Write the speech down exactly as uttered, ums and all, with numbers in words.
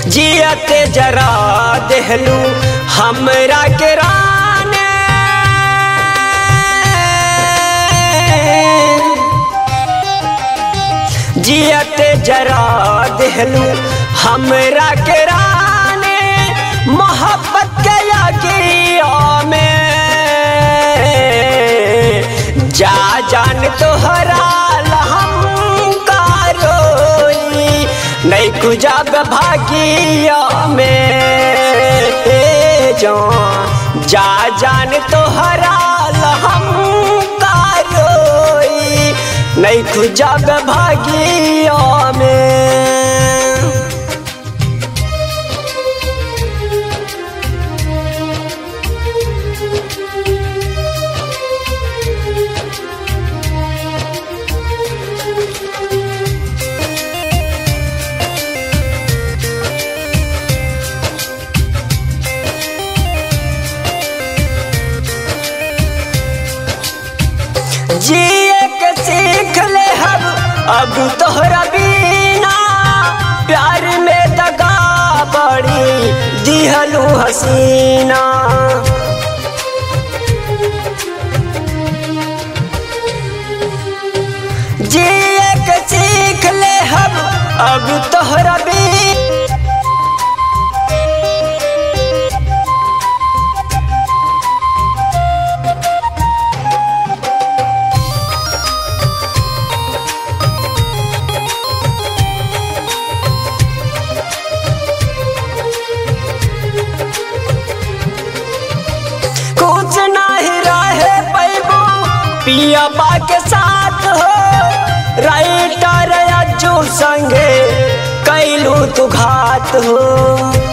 जियते जरा देहलू हमरा के राने, जियते जरा देहलू हमरा के राने, मोहब्बत के यागिया में जा जान तोहरा हम कारोई नहीं कुजाब भागिया में, जो जा जान तोहरा हम कारोई नहीं कुजाब भागिया में। जिए के सीख ले हम अब तोहरा बिना, प्यार में दगा बड़ी दिहलू हसीना। जिए के सीख ले हम अब तोहरा बिना, कुछ नहीं रहे पैबू पिया बा के साथ हो, राइटर अज्जू संगे कैलू तू घात हो।